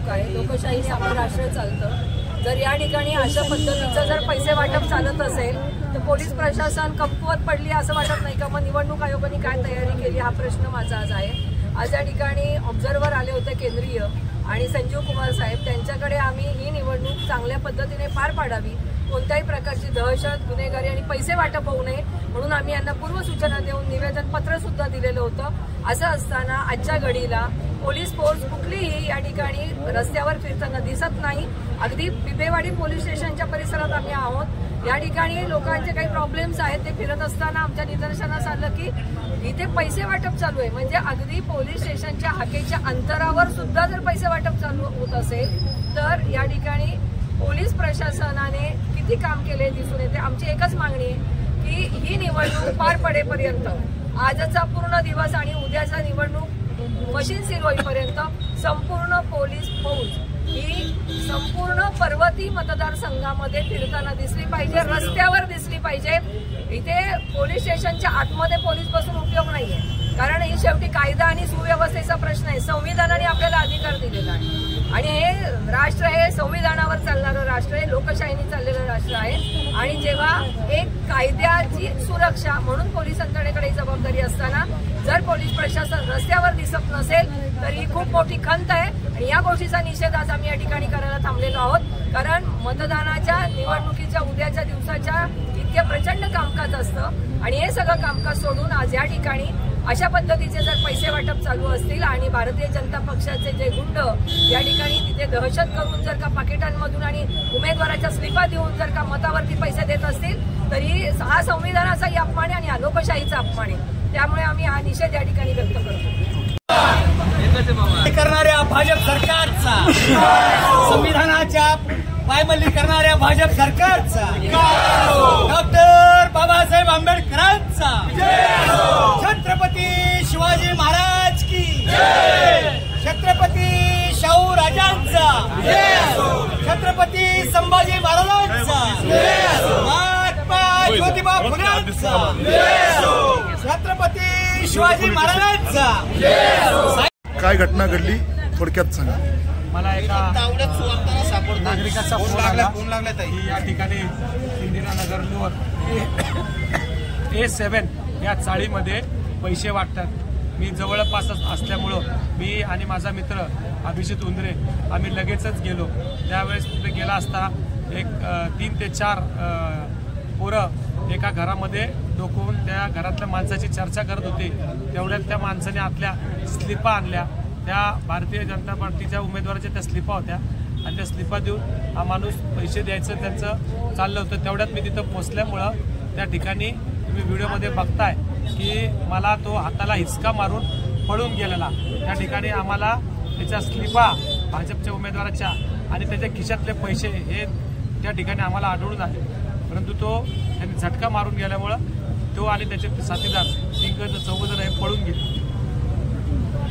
निवडणूक आहे, लोकशाहीने आपलं राष्ट्र चालतं। जर या ठिकाणी अशा पद्धतीचं जर पैसे वाटप चालत असेल तर पोलीस प्रशासन कमकुवत पडली असं वाटत नाही का? मग निवडणूक आयोगाने काय तयारी केली हा प्रश्न माझा आज आहे। आज या ठिकाणी ऑब्झर्व्हर आले होते केंद्रीय आणि संजीव कुमार साहेब, त्यांच्याकडे आम्ही ही निवडणूक चांगल्या पद्धतीने पार पाडावी, कोणत्याही प्रकारची दहशत, गुन्हेगारी आणि पैसे वाटप होऊ नये म्हणून आम्ही यांना पूर्वसूचना देऊन निवेदन पत्र सुद्धा दिलेलं होतं। असं असताना आजच्या घडीला पोलीस फोर्स कुठलीही या ठिकाणी रस्त्यावर फिरताना दिसत नाही। अगदी बिबेवाडी पोलीस स्टेशनच्या परिसरात आम्ही आहोत। या ठिकाणी लोकांचे काही प्रॉब्लेम्स आहेत, ते फिरत असताना आमच्या निदर्शनास आलं की इथे पैसे वाटप चालू आहे। म्हणजे अगदी पोलीस स्टेशनच्या हाकेच्या अंतरावर सुद्धा जर पैसे वाटप चालू होत असेल तर या ठिकाणी पोलीस प्रशासनाने किती काम केले दिसून येते। आमची एकच मागणी आहे की ही निवडणूक पार पडेपर्यंत, आजचा पूर्ण दिवस आणि उद्याचा निवडणूक मशीन सील होईपर्यंत संपूर्ण पोलीस फौज ही संपूर्ण पर्वती मतदारसंघामध्ये फिरताना दिसली पाहिजे, रस्त्यावर दिसली पाहिजे। इथे पोलीस स्टेशनच्या आतमध्ये पोलीस बसून उपयोग नाहीये, कारण ही शेवटी कायदा आणि सुव्यवस्थेचा प्रश्न आहे। संविधानाने आपल्याला अधिकार दिलेला आहे आणि हे राष्ट्र हे संविधानावर चालणारं राष्ट्र आहे, लोकशाहीने चाललेलं राष्ट्र आहे। आणि जेव्हा एक कायद्याची सुरक्षा म्हणून पोलिसांकडे जबाबदारी असताना जर पोलीस प्रशासन रस्त्यावर दिसत नसेल तर ही खूप मोठी खंत आहे आणि या गोष्टीचा निषेध आज आम्ही या ठिकाणी करायला थांबलेलो आहोत। कारण मतदानाच्या निवडणुकीच्या उद्याच्या दिवसाच्या इतके प्रचंड कामकाज असतं आणि हे सगळं कामकाज सोडून आज या ठिकाणी अशा पद्धतीचे जर पैसे वाटप चालू असतील आणि भारतीय जनता पक्षाचे जे गुंड या ठिकाणी तिथे दहशत करून जर का पाकिटांमधून आणि उमेदवाराच्या स्लिपा देऊन जर का मतावरती पैसे देत असतील तरी हा संविधानाचाही अपमान आहे आणि हा लोकशाहीचा अपमान आहे। त्यामुळे आम्ही हा निषेध या ठिकाणी व्यक्त करतो। करणाऱ्या भाजप सरकारचा, संविधानाच्या पायमल्ली करणाऱ्या भाजप सरकारचा, डॉक्टर बाबासाहेब आंबेडकरांचा, छत्रपती शिवाजी महाराज की, छत्रपती शाहू राजांचा, छत्रपती संभाजी महाराजांचा, महात्मा ज्योतिबा फुलेंचा, छत्रपती शिवाजी महाराजांचा। काय घटना घडली थोडक्यात सांगा। मला एका नागरिकाचा फोन लागला की या ठिकाणी इंदिरानगरवर A7 या चाळीमध्ये पैसे वाटतात। मी जवळपास असल्यामुळं मी आणि माझा मित्र अभिजित उंदरे आम्ही लगेचच गेलो। त्यावेळेस तिथे गेला असता एक 3 ते 4 पोरं एका घरामध्ये डोकवून त्या घरातल्या माणसाची चर्चा करत होते। तेवढ्यात त्या माणसाने आतल्या स्लिपा आणल्या, त्या भारतीय जनता पार्टीच्या उमेदवाराच्या त्या स्लिपा होत्या आणि त्या स्लिपा देऊन हा माणूस पैसे द्यायचं त्यांचं चाललं होतं। तेवढ्यात मी तिथं पोचल्यामुळं त्या ठिकाणी तुम्ही व्हिडिओमध्ये बघताय की मला तो हाताला हिसका मारून पळून गेलेला। त्या ठिकाणी आम्हाला त्याच्या स्लिपा भाजपच्या उमेदवाराच्या आणि त्याच्या खिशातले पैसे हे त्या ठिकाणी आम्हाला आढळून आले, परंतु तो त्यांनी झटका मारून गेल्यामुळं तो आणि त्याचे साथीदार 3-4 जण हे पळून गेले।